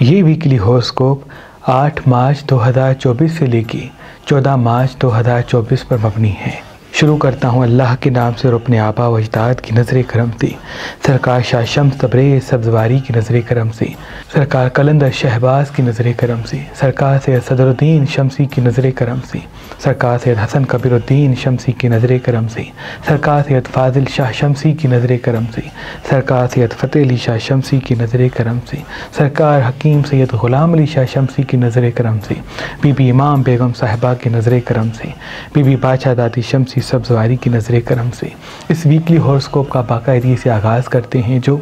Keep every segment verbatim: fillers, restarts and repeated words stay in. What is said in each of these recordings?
ये weekly horoscope आठ मार्च दो हज़ार चौबीस से लेकर चौदह मार्च दो हज़ार चौबीस पर मबनी है। शुरू करता हूँ अल्लाह के नाम से और अपने आबा व अजदाद की नज़र करम से, सरकार शाह शम्स तबरेज़ सब्ज़वारी की नज़र करम से, सरकार कलंदर शहबाज की नज़र करम से, सरकार सैयद सदरुद्दीन शमसी की नज़र करम से, सरकार सैयद हसन कबीरुद्दीन शमसी की नज़र करम से, सरकार सैयद फ़ाज़िल शाह शमसी की नज़र करम से, सरकार सैयद फ़तेह अली शाह शमसी की नज़र करम से, सरकार हकीम सैयद ग़ुलाम अली शाह शमसी की नज़र करम से, बीबी इमाम बेगम साहिबा की नज़र करम से, बीबी बादशाह दादी शमसी सब्ज़वारी की नज़र करम से इस वीकली हॉरोस्कोप का बाकायदगी से आगाज़ करते हैं, जो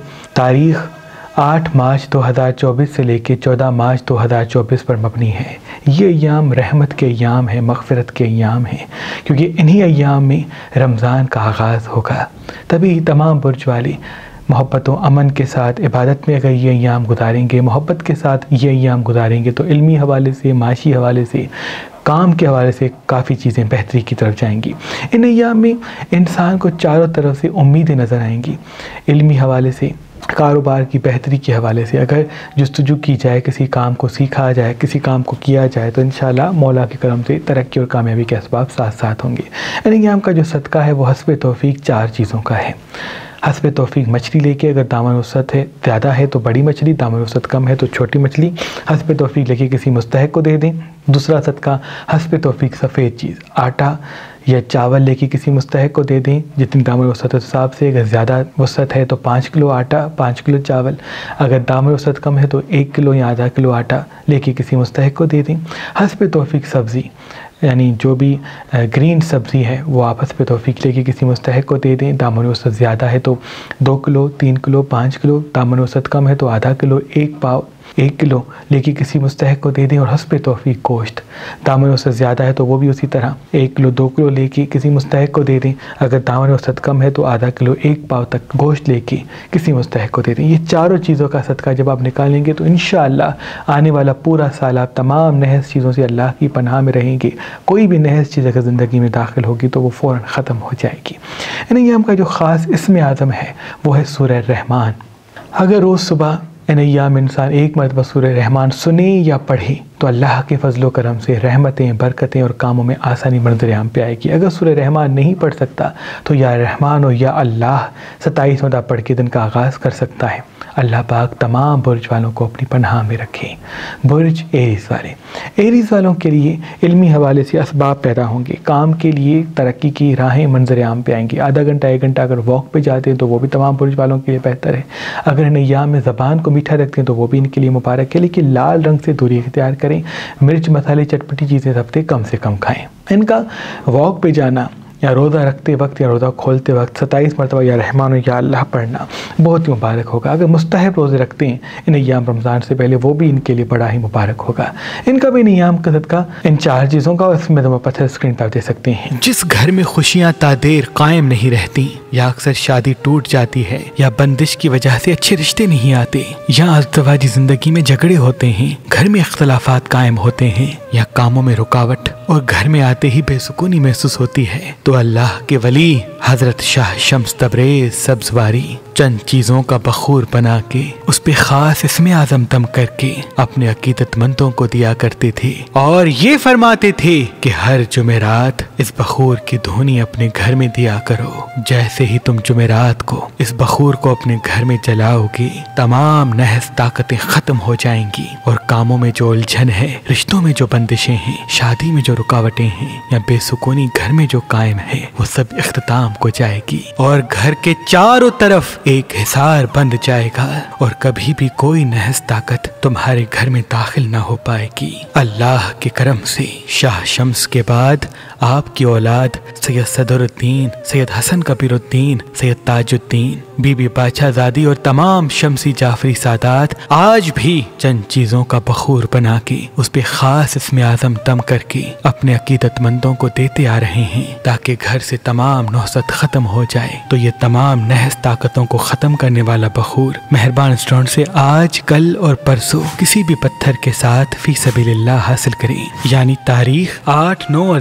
तारीख़ आठ मार्च दो हज़ार चौबीस से लेकर चौदह मार्च दो हज़ार चौबीस पर मबनी है। ये अय्याम रहमत के अय्याम हैं, मग़फ़िरत के अय्याम हैं, क्योंकि इन्हीं अय्याम में रमज़ान का आगाज़ होगा। तभी तमाम बुर्ज वाले मोहब्बत व अमन के साथ इबादत में अगर ये अय्याम गुजारेंगे, मोहब्बत के साथ ये अय्याम गुजारेंगे तो इल्मी हवाले से, माशी हवाले से, काम के हवाले से काफ़ी चीज़ें बेहतरी की तरफ जाएंगी। इन अय्याम में इंसान को चारों तरफ से उम्मीदें नज़र आएंगी। इल्मी हवाले से, कारोबार की बेहतरी के हवाले से अगर जुस्तजू की जाए, किसी काम को सीखा जाए, किसी काम को किया जाए तो इंशाल्लाह मौला के करम से तरक्की और कामयाबी के असबाब साथ साथ होंगे। इन अय्याम का जो सदका है वो हस्ब तौफीक चार चीज़ों का है। हस्ब तौफीक मछली लेके, अगर दामन वसअत है ज़्यादा है तो बड़ी मछली, दामन वसअत कम है तो छोटी मछली हस्ब तौफीक लेके किसी मुस्तहिक को दे दें। दूसरा सदका हस्ब तौफीक सफ़ेद चीज़, आटा या चावल लेके किसी मुस्तहिक को दे दें जितनी दामन वसअत हिसाब से। अगर ज़्यादा वसअत है तो पाँच किलो आटा, पाँच किलो चावल। अगर दामन वसअत कम है तो एक किलो या आधा किलो आटा लेके किसी मुस्तहिक को दे दें। हस्ब तौफीक सब्ज़ी यानी जो भी ग्रीन सब्ज़ी है वो आप हस्ब तौफीक लेके किसी मुस्तहिक को दे दें। दामन वसअत ज़्यादा है तो दो किलो, तीन किलो, पाँच किलो, दामन वसअत कम है तो आधा किलो, एक पाव, एक किलो लेके किसी मुस्तहिक को दे दें। और हस्ब तौफीक गोश्त, दामन वसअत ज़्यादा है तो वो भी उसी तरह एक किलो, दो किलो लेके किसी मुस्तहिक को दे दें। अगर दामन वसअत कम है तो आधा किलो, एक पाव तक गोश्त लेके किसी मुस्तहिक को दे दें। ये चारों चीज़ों का सदका जब आप निकालेंगे तो इंशाअल्लाह आने वाला पूरा साल आप तमाम नहस चीज़ों से अल्लाह की पनाह में रहेंगे। कोई भी नहस चीज़ अगर ज़िंदगी में दाखिल होगी तो वो फ़ौरन ख़त्म हो जाएगी। इन अय्याम का जो ख़ास इसम आज़म है वो है सूरह रहमान। अगर रोज़ सुबह इन अय्याम इंसान एक मरतबा सूरह रहमान सुने या पढ़े तो अल्लाह के फजलो करम से रहमतें, बरकतें और कामों में आसानी मंजर आम पे आएगी। अगर सूरह रहमान नहीं पढ़ सकता तो या रहमान और या अल्लाह सत्ताईस मरतबा पढ़ के दिन का आगाज़ कर सकता है। अल्लाह पाक तमाम बुर्ज वालों को अपनी पनाह में रखें। बुर्ज एरीज़ वाले, एरीज़ वालों के लिए इल्मी हवाले से असबाब पैदा होंगे, काम के लिए तरक्की की राहें मंजर आम पे आएंगी। आधा घंटा एक घंटा अगर वॉक पे जाते हैं तो वो भी तमाम बुर्ज वालों के लिए बेहतर है। अगर इन अय्याम में ज़बान को मीठा रखते हैं तो वो भी इनके लिए मुबारक है। लेकिन लाल रंग से दूरी इख्तियार करें, मिर्च मसाले चटपटी चीज़ें हफ्ते कम से कम खाएं। इनका वॉक पे जाना या रोज़ा रखते वक्त या रोज़ा खोलते वक्त सत्ताईस मरतबा या रहमान या अल्लाह पढ़ना बहुत ही मुबारक होगा। अगर मुस्तहब रोज़े रखते हैं इन अय्याम रमज़ान से पहले वो भी इनके लिए बड़ा ही मुबारक होगा। इनका भी इन अय्याम का सदका इन चार चीज़ों का इसमें तो पत्थर स्क्रीन पर दे सकते हैं। जिस घर में खुशियाँ तादेर कायम नहीं रहती, या अक्सर शादी टूट जाती है, या बंदिश की वजह से अच्छे रिश्ते नहीं आते, या अज़दवाजी जिंदगी में झगड़े होते हैं, घर में इख्तलाफात कायम होते हैं, या कामों में रुकावट और घर में आते ही बेसुकूनी महसूस होती है, तो अल्लाह के वली हजरत शाह शम्स तबरेज़ सब्ज़वारी चंद चीज़ों का बखूर बना के उस पे खास इसमें आज़म तम करके अपने अकीदतमंदों को दिया करते थे और ये फरमाते थे कि हर जुमेरात इस बखूर की धुनी अपने घर में दिया करो। जैसे ही तुम जुमेरात को इस बखूर को अपने घर में जलाओगे, तमाम नहस ताकतें खत्म हो जाएंगी और कामों में जो उलझन है, रिश्तों में जो बंदिशें हैं, शादी में जो रुकावटें हैं, या बेसुकूनी घर में जो कायम है, वो सब इख्तिताम को जाएगी और घर के चारों तरफ एक हिसार बंद जाएगा और कभी भी कोई नहस ताकत तुम्हारे घर में दाखिल ना हो पाएगी। अल्लाह के करम से शाह शम्स के बाद आपकी औलाद सैयद सदरुद्दीन, सैयद हसन कबीरुद्दीन, सैयद ताजुद्दीन, बीबी बादशाहज़ादी और तमाम शम्सी जाफरी सादात आज भी चंद चीज़ों का बखूर बना के उस पे खास इसमें आज़म तम करके अपने अकीदतमंदों को देते आ रहे हैं ताकि घर से तमाम नौसत ख़त्म हो जाए। तो ये तमाम नहस ताकतों को ख़त्म करने वाला बखूर मेहरबान स्टोन से आज, कल और परसों किसी भी पत्थर के साथ फी सबीलिल्लाह हासिल करें। यानी तारीख आठ, नौ और दस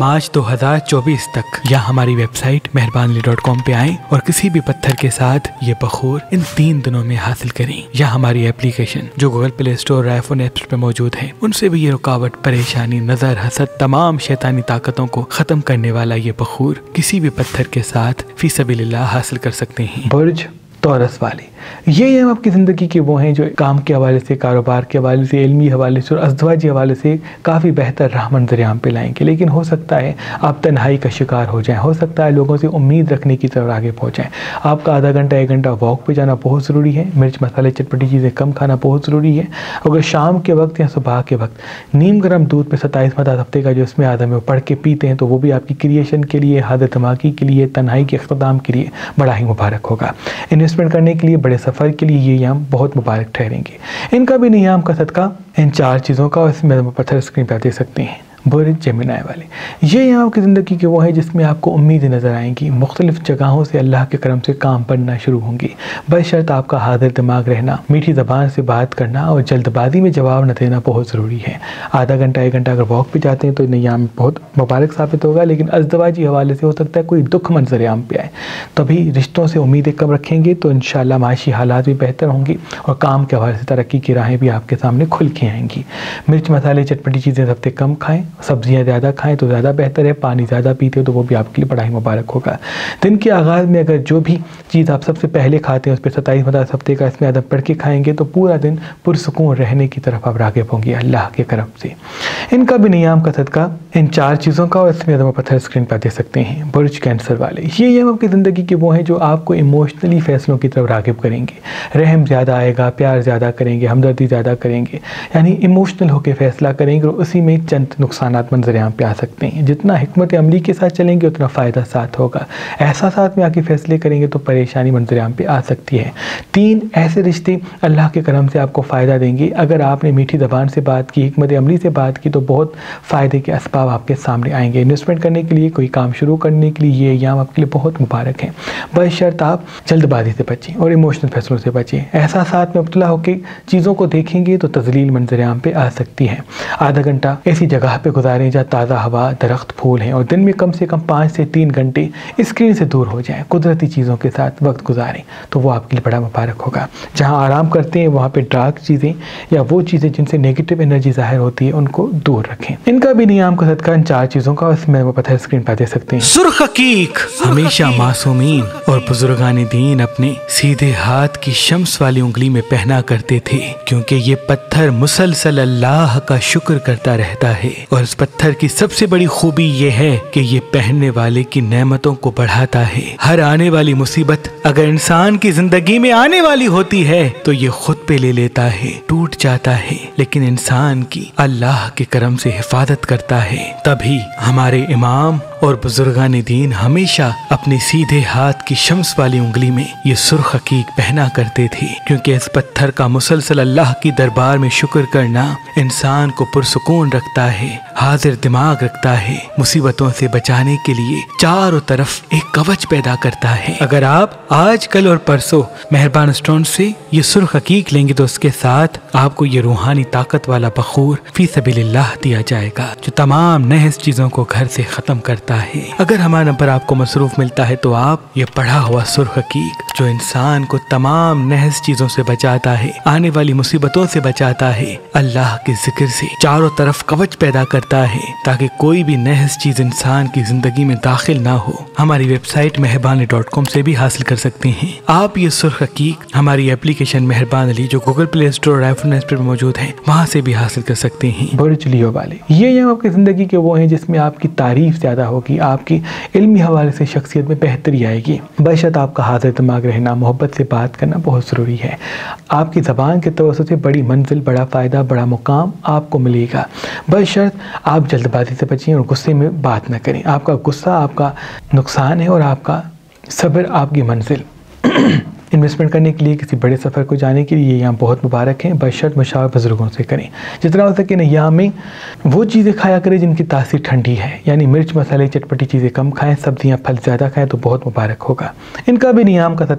मार्च दो हज़ार चौबीस तक या हमारी वेबसाइट मेहरबान अली डॉट कॉम पे आएं और किसी भी पत्थर के साथ ये बखूर इन तीन दिनों में हासिल करें, या हमारी एप्लीकेशन जो गूगल प्ले स्टोर और आईफोन ऐप्स पे मौजूद है उनसे भी ये रुकावट, परेशानी, नजर, हसद, तमाम शैतानी ताकतों को खत्म करने वाला ये बखूर किसी भी पत्थर के साथ फी सबीलिल्लाह हासिल कर सकते हैं। बुर्ज तौरस वाले ये ये आपकी ज़िंदगी के वो हैं जो काम के हवाले से, कारोबार के हवाले से, इल्मी हवाले से और अज़दवाजी हवाले से काफ़ी बेहतर राह मंज़र-ए-आम पे लाएंगे। लेकिन हो सकता है आप तन्हाई का शिकार हो जाएं, हो सकता है लोगों से उम्मीद रखने की तरफ आगे पहुँच जाएँ। आपका आधा घंटा एक घंटा वॉक पे जाना बहुत ज़रूरी है। मिर्च मसाले चटपटी चीज़ें कम खाना बहुत ज़रूरी है। अगर शाम के वक्त या सुबह के वक्त नीम गर्म दूध पे सत्ताईस मदा हफ्ते का जो इसमें आदम है वो पढ़ के पीते हैं तो वो भी आपकी क्रिएशन के लिए, हादत दिमागी के लिए, तन्हाई के इख्तिताम के लिए बड़ा ही मुबारक होगा। इन्वेस्टमेंट करने के लिए, बड़े सफ़र के लिए ये याम बहुत मुबारक ठहरेंगे। इनका भी नियाम का सदका इन चार चीज़ों का इसमें पत्थर स्क्रीन पर दे सकते हैं। बुर्ज जेमिनाई वाले ये यहाँ आपकी ज़िंदगी के वो हैं जिसमें आपको उम्मीदें नज़र आएंगी। मुख्तलिफ़ जगहों से अल्लाह के करम से काम बनना शुरू होंगे, बशर्त आपका हाजिर दिमाग रहना, मीठी ज़बान से बात करना और जल्दबाजी में जवाब न देना बहुत ज़रूरी है। आधा घंटा एक घंटा अगर वॉक पे जाते हैं तो नियाम बहुत मुबारक साबित होगा। लेकिन अज़दवाजी हवाले से हो सकता है कोई दुख मंज़र-ए-आम पे आए, तभी रिश्तों से उम्मीदें कम रखेंगे तो इंशाअल्लाह माशी हालात भी बेहतर होंगे और काम के हवाले से तरक्की की राहें भी आपके सामने खुल के आएंगी। मिर्च मसाले चटपटी चीज़ें हफ्ते कम खाएँ, सब्जियां ज़्यादा खाएं तो ज़्यादा बेहतर है। पानी ज़्यादा पीते हो तो वो भी आपके लिए बड़ा ही मुबारक होगा। दिन के आगाज़ में अगर जो भी चीज़ आप सबसे पहले खाते हैं उस पर सत्ताईस पचास हफ्ते का इसमें अदब पढ़ के खाएंगे तो पूरा दिन पुरसुकून रहने की तरफ आप राग़िब होंगे अल्लाह के करम से। इनका भी नियाम का सदका इन चार चीज़ों का और इसमें अदब पत्थर स्क्रीन पर दे सकते हैं। बुर्ज कैंसर वाले ये ये आपकी ज़िंदगी के वो हैं जो आपको इमोशनली फ़ैसलों की तरफ राग़िब करेंगे। रहम ज़्यादा आएगा, प्यार ज़्यादा करेंगे, हमदर्दी ज़्यादा करेंगे, यानी इमोशनल होकर फ़ैसला करेंगे और उसी में चंद नुकसानात मंज़र-ए-आम पे आ सकते हैं। जितना हिकमत अमली के साथ चलेंगे उतना फ़ायदा साथ होगा। एहसासात में आके फ़ैसले करेंगे तो परेशानी मंज़र-ए-आम पे आ सकती है। तीन ऐसे रिश्ते अल्लाह के करम से आपको फ़ायदा देंगे। अगर आपने मीठी ज़बान से बात की, हिकमत अमली से बात की तो बहुत फ़ायदे के असबाब आपके सामने आएंगे। इन्वेस्टमेंट करने के लिए, कोई काम शुरू करने के लिए ये अय्याम आपके लिए बहुत मुबारक हैं, बशर्त आप जल्दबाजी से बचें और इमोशनल फैसलों से बचें। एहसासात में मुब्तला होकर चीज़ों को देखेंगे तो तज़लील मंज़र-ए-आम पे आ सकती है। आधा घंटा ऐसी जगह पे गुजारें जहाँ ताज़ा हवा, दरख्त, फूल हैं और दिन में कम से कम पाँच से तीन घंटे स्क्रीन से दूर हो जाएं, कुदरती चीज़ों के साथ वक्त गुजारें तो वो आपके लिए बड़ा मुबारक होगा। जहाँ आराम करते हैं वहाँ पे डार्क चीज़ें या वो चीज़ें जिनसे नेगेटिव एनर्जी ज़ाहिर होती है उनको दूर रखें। इनका भी नियाम का सदका इन चार चीज़ों का इसमें वो पत्थर स्क्रीन पर दे सकते हैं। सुर्ख अकीक हमेशा मासूमीन और बुजुर्गान दीन अपने सीधे हाथ की शम्स वाली उंगली में पहना करते थे, क्योंकि ये पत्थर मुसलसल अल्लाह का शुक्र करता रहता है और इस पत्थर की सबसे बड़ी खूबी ये है कि ये पहनने वाले की नेमतों को बढ़ाता है। हर आने वाली मुसीबत अगर इंसान की जिंदगी में आने वाली होती है तो ये खुद पे ले लेता है, टूट जाता है, लेकिन इंसान की अल्लाह के करम से हिफाजत करता है। तभी हमारे इमाम और बुजुर्गान दीन हमेशा अपने सीधे हाथ की शम्स वाली उंगली में ये सुर्ख अकीक पहना करते थे, क्योंकि इस पत्थर का मुसलसल अल्लाह की दरबार में शुक्र करना इंसान को पुरसुकून रखता है, हाजिर दिमाग रखता है, मुसीबतों से बचाने के लिए चारों तरफ एक कवच पैदा करता है। अगर आप आज, कल और परसों मेहरबान स्टोन से ये सुर्ख अकीक लेंगे तो उसके साथ आपको ये रूहानी ताकत वाला बखूर फी सबीलिल्लाह दिया जाएगा जो तमाम नहस चीजों को घर से खत्म करता है। अगर हमारा नंबर आपको मसरूफ मिलता है तो आप ये पढ़ा हुआ सुर्ख अकीक जो इंसान को तमाम नहस चीजों से बचाता है, आने वाली मुसीबतों से बचाता है, अल्लाह के जिक्र से चारों तरफ कवच पैदा करता है ताकि कोई भी नहस चीज इंसान की जिंदगी में दाखिल ना हो, हमारी वेबसाइट मेहरबान डॉट कॉम से भी हासिल कर सकते हैं। आप ये सुर्ख अकीक हमारी एप्लीकेशन मेहरबान अली जो गूगल प्ले स्टोर और आईफोन ऐप्स पर मौजूद है वहाँ से भी हासिल कर सकते हैं। बुर्ज लियो वाले ये ये आपकी ज़िंदगी के वो हैं जिसमें आपकी तारीफ ज़्यादा होगी, आपकी इल्मी हवाले से शख्सियत में बेहतरी आएगी, बशर्त आपका हाजिर दिमाग रहना, मोहब्बत से बात करना बहुत ज़रूरी है। आपकी ज़बान के तवज्जुह से बड़ी मंजिल, बड़ा फ़ायदा, बड़ा मुकाम आपको मिलेगा, बशर्त आप जल्दबाजी से बचें और गुस्से में बात न करें। आपका गुस्सा आपका नुकसान है और आपका सब्र आपकी मंजिल। इन्वेस्टमेंट करने के लिए, किसी बड़े सफ़र को जाने के लिए यहाँ बहुत मुबारक हैं, बशर्त मशावर बुजुर्गों से करें। जितना हो सके यहाँ में वो चीज़ें खाया करें जिनकी तासीर ठंडी है, यानी मिर्च मसाले चटपटी चीज़ें कम खाएं, सब्जियाँ फल ज़्यादा खाएं तो बहुत मुबारक होगा। इनका भी नियाम का सदका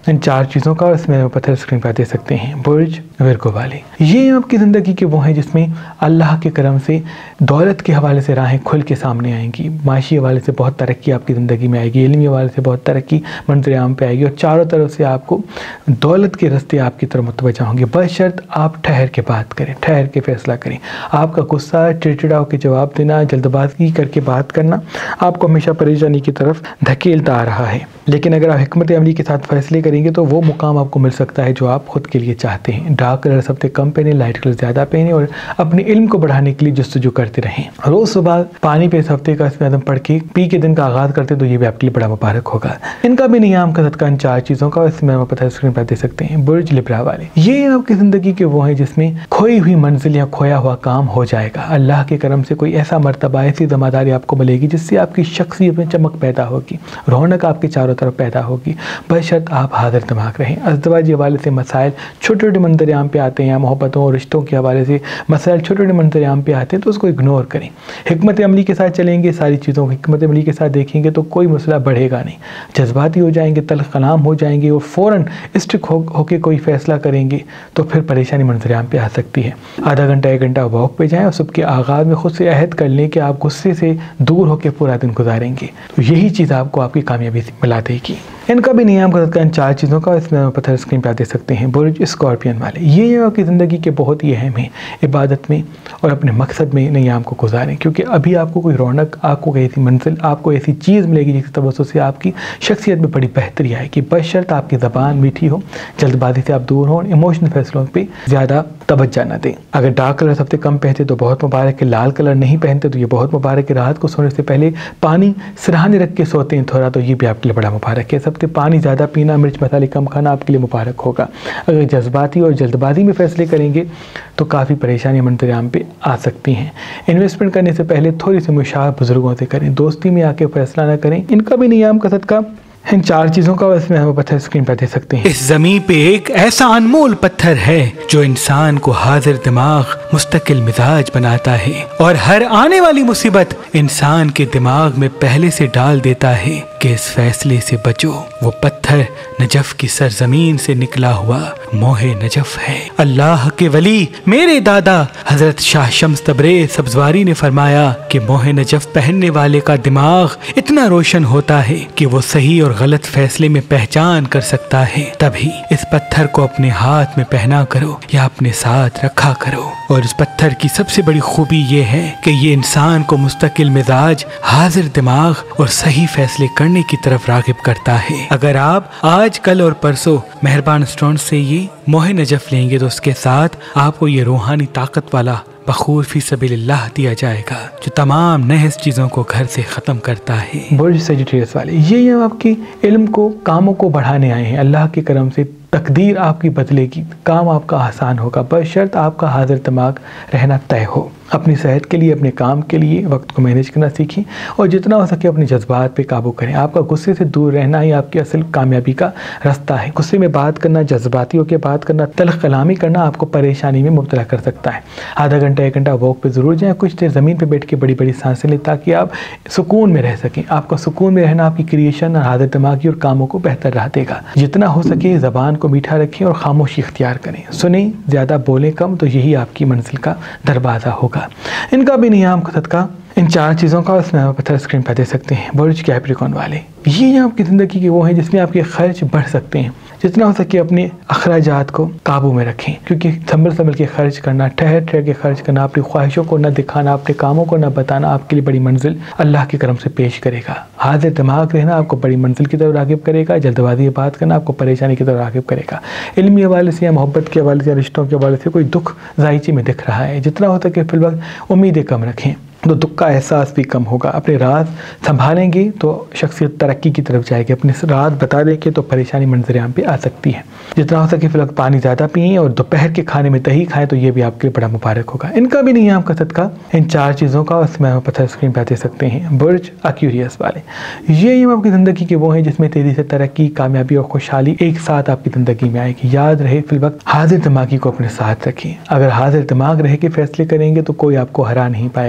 इन चार चीज़ों का, इसमें पत्थर स्क्रीन पर दे सकते हैं। बुर्ज विर्गो वाले, ये आपकी ज़िंदगी के वो हैं जिसमें अल्लाह के करम से दौलत के हवाले से राहें खुल के सामने आएंगी, माशी हवाले से बहुत तरक्की आपकी ज़िंदगी में आएगी, इल्मी हवाले से बहुत तरक्की मंज़िल आम पे आएगी और चारों तरफ से आपको दौलत के रास्ते आपकी तरफ मुतवज्जा होंगे। बशर्त आप ठहर के बात करें, ठहर के फैसला करें। आपका गुस्सा, चिड़चिड़ा होकर जवाब देना, जल्दबाजी करके बात करना आपको हमेशा परेशानी की तरफ धकेलता आ रहा है। लेकिन अगर आप हिकमत अमली के साथ फैसले करेंगे तो वो मुकाम आपको मिल सकता है जो आप खुद के लिए चाहते हैं। डार्क कलर सबसे कम पहने, लाइट कलर ज़्यादा पहने और अपने इल्म को बढ़ाने के लिए जस्तजू करते रहें। रोज़ सुबह पानी पे इस हफ्ते का इसमें पढ़ के पी के दिन का आगाज़ करते तो ये भी आपके लिए बड़ा मुबारक होगा। इनका भी नियाम का सदका इन चार चीज़ों का, इसमें आप पता स्क्रीन पर दे सकते हैं। बुर्ज लिब्रा वाले, ये आपकी ज़िंदगी के वो हैं जिसमें खोई हुई मंजिल या खोया हुआ काम हो जाएगा। अल्लाह के करम से कोई ऐसा मर्तबा, ऐसी ज़िम्मेदारी आपको मिलेगी जिससे आपकी शख्सियत में चमक पैदा होगी, रौनक आपके चारों तरफ पैदा होगी। बशर्त आप हाजिर दिमाग रहें। अज़दवाज के हवाले से मसाइल छोटे छोटे मंजर आम पे आते हैं या मोहब्बतों और रिश्तों के हवाले से मसाइल छोटे छोटे मंजर आम पे आते हैं तो उसको इग्नोर करें। हिकमत अमली के साथ चलेंगे, सारी चीज़ों को हिकमत अमली के साथ देखेंगे तो कोई मसला बढ़ेगा नहीं। जज्बाती हो जाएंगे, तल्ख कलाम हो जाएंगे और फ़ौरन स्ट्रिक हो होकर कोई फ़ैसला करेंगे तो फिर परेशानी मंजर आम पे आ सकती है। आधा घंटा एक घंटा वॉक पे जाएँ और सुबह के आगाज़ में खुद से अहद कर लें कि आप गुस्से से दूर होकर पूरा दिन गुजारेंगे, तो यही चीज़ आपको आपकी कामयाबी से मिला देगी। इनका भी नियम का सदका इन चार चीज़ों का, इसमें पत्थर स्क्रीन पर दे सकते हैं। बुर्ज स्कॉर्पियन वाले, ये आपकी ज़िंदगी के बहुत ही अहम है इबादत में और अपने मकसद में नियाम को गुजारें, क्योंकि अभी आपको कोई रौनक, आपको कोई ऐसी मंजिल, आपको ऐसी चीज़ मिलेगी जिसकी तवज्जो से आपकी शख्सियत में बड़ी बेहतरी आएगी। बशर्त आपकी ज़बान मीठी हो, जल्दबाजी से आप दूर हों, इमोशनल फैसलों पर ज़्यादा तवज्जो न दें। अगर डार्क कलर सबसे कम पहनते तो बहुत मुबारक है, लाल कलर नहीं पहनते तो ये बहुत मुबारक है। रात को सोने से पहले पानी सिरहाने रख के सोते हैं थोड़ा, तो ये भी आपके लिए बड़ा मुबारक है। सबसे पानी ज़्यादा पीना, मिर्च मसाले कम खाना आपके लिए मुबारक होगा। अगर जज्बाती और जल्दबाजी में फ़ैसले करेंगे तो काफ़ी परेशानियां मंतजाम पे आ सकती हैं। इन्वेस्टमेंट करने से पहले थोड़ी सी मुशावरा बुजुर्गों से करें, दोस्ती में आके फैसला ना करें। इनका भी नियाम का सदका इन चार चीज़ों का, इसमें हम पत्थर स्क्रीन पर दे सकते हैं। इस ज़मीन पे एक ऐसा अनमोल पत्थर है जो इंसान को हाजिर दिमाग, मुस्तकिल मिजाज बनाता है और हर आने वाली मुसीबत इंसान के दिमाग में पहले से डाल देता है कि इस फैसले से बचो। वो पत्थर नजफ की सरजमीन से निकला हुआ मोहे नजफ है। अल्लाह के वली मेरे दादा हजरत शाह शम्स तबरेज़ सब्ज़वारी ने फरमाया कि मोहे नजफ पहनने वाले का दिमाग इतना रोशन होता है कि वो सही और गलत फैसले में पहचान कर सकता है। तभी इस पत्थर को अपने हाथ में पहना करो या अपने साथ रखा करो। और इस पत्थर की सबसे बड़ी खूबी ये है कि ये इंसान को मुस्तकिल मिजाज, हाजिर दिमाग और सही फैसले करने की तरफ रागिब करता है। अगर आप आज, कल और परसों मेहरबान स्टोन से ये मोहे नजफ लेंगे तो उसके साथ आपको ये रूहानी ताकत वाला बखूर फी सबिलिल्लाह दिया जाएगा जो तमाम नहस चीज़ों को घर से ख़त्म करता है। बुर्ज सजिटेरियस वाले, ये आपकी इल्म को, कामों को बढ़ाने आए हैं। अल्लाह के करम से तकदीर आपकी बदलेगी, काम आपका आसान होगा, बशर्त आपका हाजिर दिमाग रहना तय हो। अपनी सेहत के लिए, अपने काम के लिए वक्त को मैनेज करना सीखें और जितना हो सके अपने जज्बात पे काबू करें। आपका गुस्से से दूर रहना ही आपकी असल कामयाबी का रास्ता है। गुस्से में बात करना, जज्बाती होकर बात करना, तल्ख कलामी करना आपको परेशानी में मुब्तला कर सकता है। आधा घंटा एक घंटा वॉक पे ज़रूर जाएं, कुछ देर ज़मीन पे बैठ के बड़ी बड़ी सांसें लें ताकि आप सुकून में रह सकें। आपका सुकून में रहना आपकी क्रिएशन और हाजिर दिमागी और कामों को बेहतर रह देगा। जितना हो सके ज़बान को मीठा रखें और खामोशी इख्तियार करें। सुने ज़्यादा, बोलें कम, तो यही आपकी मंजिल का दरवाज़ा होगा। इनका भी नियाम का सदका इन चार चीज़ों का, इसमें पत्थर स्क्रीन पर दे सकते हैं। बुर्ज कैप्रिकॉर्न वाले, ये आपकी ज़िंदगी के वो हैं जिसमें आपके खर्च बढ़ सकते हैं। जितना हो सके अपने अखराजात को काबू में रखें, क्योंकि संभल संभल के खर्च करना, ठहर ठहर के खर्च करना, अपनी ख्वाहिशों को न दिखाना, अपने कामों को न बताना आपके लिए बड़ी मंजिल अल्लाह के करम से पेश करेगा। हाजिर दिमाग रहना आपको बड़ी मंजिल की तरफ रागिब करेगा। जल्दबाजी में बात करना आपको परेशानी की तरफ रागिब करेगा। इल्मी हवाले से या मोहब्बत के हवाले से या रिश्तों के हवाले से कोई दुख जायचे में दिख रहा है, जितना हो सके फिल वक्त उम्मीदें कम रखें तो दुख का एहसास भी कम होगा। अपने राज संभालेंगे तो शख्सियत तरक्की की तरफ जाएगी। अपने राज बता देंगे तो परेशानी मंजर आम पे आ सकती है। जितना हो सके फिलहाल पानी ज़्यादा पिएं और दोपहर के खाने में दही खाएं तो ये भी आपके लिए बड़ा मुबारक होगा। इनका भी नियाम का सदका इन चार चीज़ों का, उसमें हम पत्थर स्क्रीन पर दे सकते हैं। बुर्ज एक्वेरियस वाले, ये ये आपकी ज़िंदगी के वो हैं जिसमें तेज़ी से तरक्की, कामयाबी और खुशहाली एक साथ आपकी ज़िंदगी में आएगी। याद रहे फिल वक्त हाजिर दिमागी को अपने साथ रखें। अगर हाजिर दिमाग रह के फैसले करेंगे तो कोई आपको हरा नहीं पाएगा। जल्द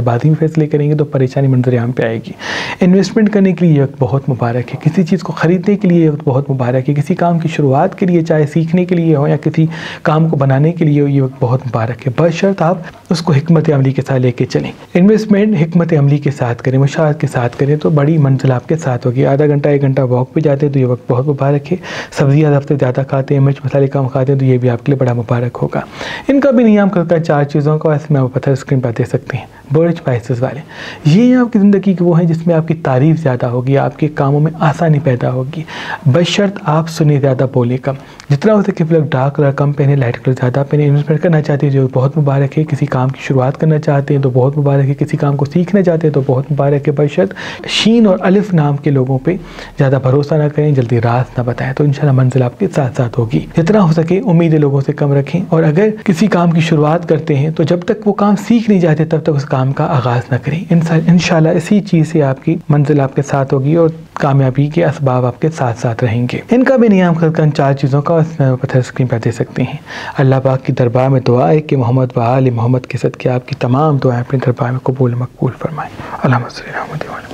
जल्दबाजी में फैसले करेंगे तो परेशानी मंजर आम पे आएगी। इन्वेस्टमेंट करने के लिए ये वक्त बहुत मुबारक है, किसी चीज़ को ख़रीदने के लिए ये वक्त बहुत मुबारक है, किसी काम की शुरुआत के लिए, चाहे सीखने के लिए हो या किसी काम को बनाने के लिए हो, ये वक्त बहुत मुबारक है, बशर्त आप उसको हिकमत अमली के साथ लेके चलें। इन्वेस्टमेंट हिकमत अमली के साथ करें, मुशावरत के साथ करें तो बड़ी मंजिल आपके साथ होगी। आधा घंटा एक घंटा वॉक पे जाते हैं तो ये वक्त बहुत मुबारक है। सब्जियाँ हफ्ते ज़्यादा खाते हैं, मिर्च मसाले कम खाते हैं तो ये भी आपके लिए बड़ा मुबारक होगा। इनका भी नियम करता है चार चीज़ों का, ऐसे में आप पत्थर स्क्रीन पर दे सकते हैं। बर्ड स्पाइसेस वाले, ये आपकी ज़िंदगी के वो हैं जिसमें आपकी तारीफ़ ज़्यादा होगी, आपके कामों में आसानी पैदा होगी, बशर्त आप सुने ज़्यादा बोले कम। जितना हो सके लोग डार्क कलर कम पहने, लाइट कलर ज़्यादा पहने। इन्वेस्टमेंट करना चाहते हैं जो बहुत मुबारक है, किसी काम की शुरुआत करना चाहते हैं तो बहुत मुबारक है, किसी काम को सीखना चाहते हैं तो बहुत मुबारक है, बशर्त शीन और अलिफ नाम के लोगों पे ज़्यादा भरोसा ना करें, जल्दी राज ना बताएं, तो इंशाल्लाह मंजिल आपके साथ साथ होगी। जितना हो सके उम्मीदें लोगों से कम रखें, और अगर किसी काम की शुरुआत करते हैं तो जब तक वो काम सीख नहीं जाते तब तक उस काम का आगाज़ ना करें। इंशाल्लाह इसी चीज़ से आपकी मंजिल आपके साथ होगी और कामयाबी के असबाब आपके साथ साथ रहेंगे। इनका भी नियम करके चार चीज़ों का पत्थर स्क्रीन पर दे सकते हैं। अल्लाह पाक की दरबार में दुआ है कि मोहम्मद व आले मोहम्मद के सदक़े आपकी तमाम दुआएं अपने दरबार में कबूल मकबूल फरमाएं। अल्लाहुम्मा सल्ली अला मुहम्मद।